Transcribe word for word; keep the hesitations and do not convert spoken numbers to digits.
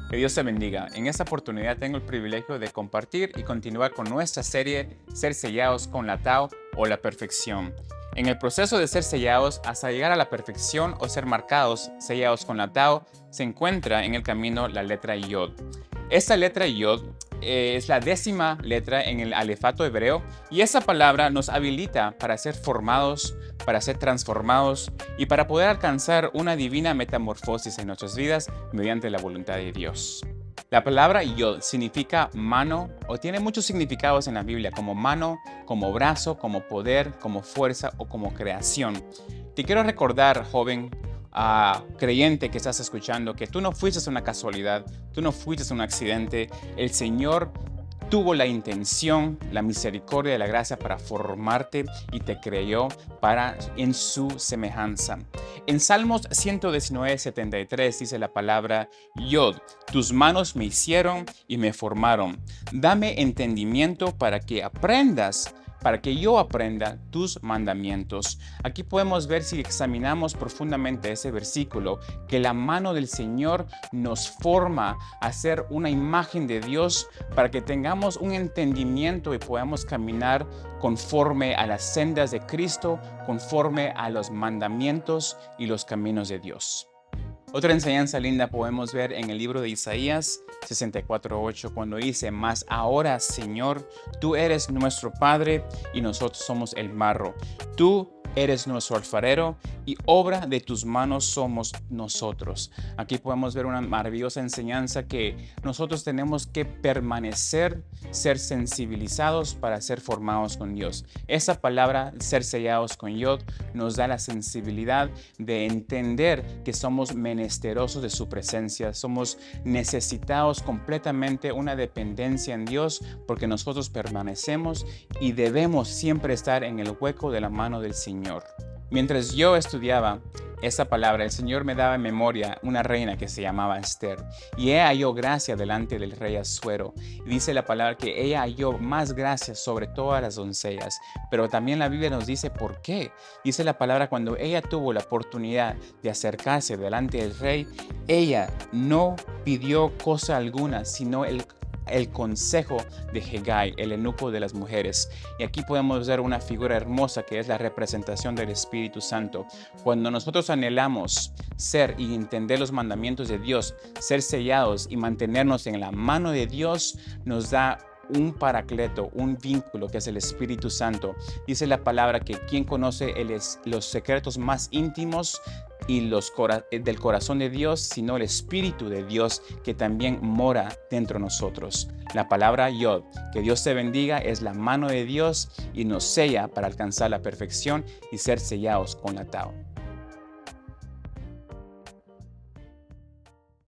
Que Dios te bendiga. En esta oportunidad tengo el privilegio de compartir y continuar con nuestra serie Ser sellados con la Tao o la perfección. En el proceso de ser sellados hasta llegar a la perfección o ser marcados, sellados con la Tao, se encuentra en el camino la letra Yod. Esta letra Yod eh, es la décima letra en el alefato hebreo y esa palabra nos habilita para ser formados, para ser transformados y para poder alcanzar una divina metamorfosis en nuestras vidas mediante la voluntad de Dios. La palabra Yod significa mano o tiene muchos significados en la Biblia, como mano, como brazo, como poder, como fuerza o como creación. Te quiero recordar, joven, Uh, creyente que estás escuchando, que tú no fuiste una casualidad, tú no fuiste un accidente. El Señor tuvo la intención, la misericordia y la gracia para formarte y te creó para en su semejanza. En Salmos ciento diecinueve, setenta y tres dice la palabra Yod, tus manos me hicieron y me formaron. Dame entendimiento para que aprendas para que yo aprenda tus mandamientos. Aquí podemos ver, si examinamos profundamente ese versículo, que la mano del Señor nos forma a ser una imagen de Dios para que tengamos un entendimiento y podamos caminar conforme a las sendas de Cristo, conforme a los mandamientos y los caminos de Dios. Otra enseñanza linda podemos ver en el libro de Isaías sesenta y cuatro, ocho, cuando dice: Mas ahora, Señor, tú eres nuestro Padre y nosotros somos el barro. Tú eres nuestro alfarero y obra de tus manos somos nosotros. Aquí podemos ver una maravillosa enseñanza que nosotros tenemos que permanecer, ser sensibilizados para ser formados con Dios. Esa palabra, ser sellados con Yod, nos da la sensibilidad de entender que somos menesterosos de su presencia, somos necesitados completamente, una dependencia en Dios, porque nosotros permanecemos y debemos siempre estar en el hueco de la mano del Señor. Mientras yo estudiaba esa palabra, el Señor me daba en memoria una reina que se llamaba Esther, y ella halló gracia delante del rey Asuero. Y dice la palabra que ella halló más gracia sobre todas las doncellas, pero también la Biblia nos dice por qué. Dice la palabra, cuando ella tuvo la oportunidad de acercarse delante del rey, ella no pidió cosa alguna, sino el el consejo de Hegai, el eunuco de las mujeres. Y aquí podemos ver una figura hermosa que es la representación del Espíritu Santo. Cuando nosotros anhelamos ser y entender los mandamientos de Dios, ser sellados y mantenernos en la mano de Dios, nos da un paracleto, un vínculo que es el Espíritu Santo. Dice la palabra que quien conoce el es, los secretos más íntimos y los cora del corazón de Dios, sino el Espíritu de Dios que también mora dentro de nosotros. La palabra Yod, que Dios te bendiga, es la mano de Dios y nos sella para alcanzar la perfección y ser sellados con la Tao.